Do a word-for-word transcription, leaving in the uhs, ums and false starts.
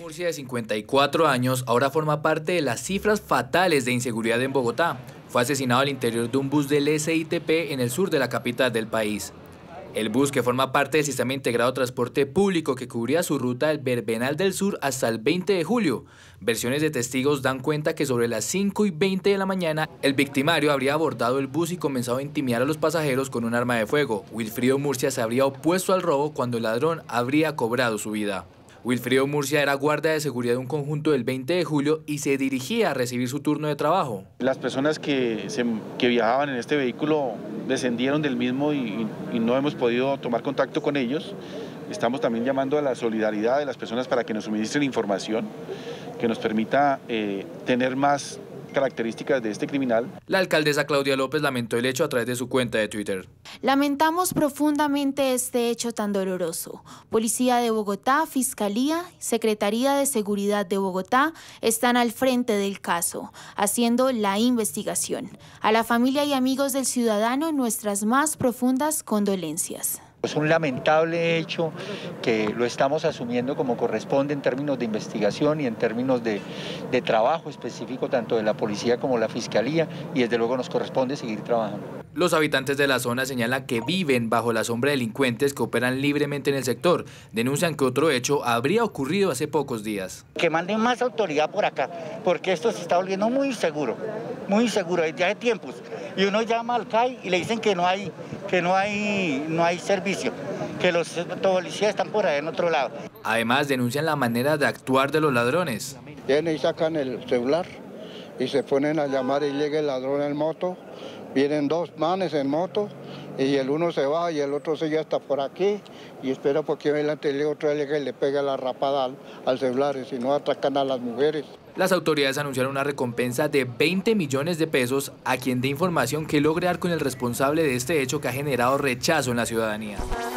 Murcia, de cincuenta y cuatro años, ahora forma parte de las cifras fatales de inseguridad en Bogotá. Fue asesinado al interior de un bus del S I T P en el sur de la capital del país. El bus, que forma parte del Sistema Integrado de Transporte Público, que cubría su ruta del Verbenal del Sur hasta el veinte de julio. Versiones de testigos dan cuenta que sobre las cinco y veinte de la mañana, el victimario habría abordado el bus y comenzado a intimidar a los pasajeros con un arma de fuego. Wilfrido Murcia se habría opuesto al robo cuando el ladrón habría cobrado su vida. Wilfrido Murcia era guardia de seguridad de un conjunto del veinte de julio y se dirigía a recibir su turno de trabajo. Las personas que, se, que viajaban en este vehículo descendieron del mismo y, y no hemos podido tomar contacto con ellos. Estamos también llamando a la solidaridad de las personas para que nos suministren información que nos permita eh, tener más características de este criminal. La alcaldesa Claudia López lamentó el hecho a través de su cuenta de Twitter. Lamentamos profundamente este hecho tan doloroso. Policía de Bogotá, Fiscalía, Secretaría de Seguridad de Bogotá están al frente del caso, haciendo la investigación. A la familia y amigos del ciudadano, nuestras más profundas condolencias. Es un lamentable hecho que lo estamos asumiendo como corresponde en términos de investigación y en términos de, de trabajo específico tanto de la policía como la fiscalía, y desde luego nos corresponde seguir trabajando. Los habitantes de la zona señalan que viven bajo la sombra de delincuentes que operan libremente en el sector. Denuncian que otro hecho habría ocurrido hace pocos días. Que manden más autoridad por acá, porque esto se está volviendo muy inseguro, muy inseguro desde hace tiempos. Y uno llama al C A I y le dicen que no hay, que no hay, no hay servicio, que los policías están por ahí en otro lado. Además, denuncian la manera de actuar de los ladrones. Vienen y sacan el celular y se ponen a llamar y llega el ladrón en moto. Vienen dos manes en moto y el uno se va y el otro sigue hasta por aquí y espera porque adelante el otro llega y le pega la rapada al, al celular, y si no atacan a las mujeres. Las autoridades anunciaron una recompensa de veinte millones de pesos a quien dé información que logre dar con el responsable de este hecho que ha generado rechazo en la ciudadanía.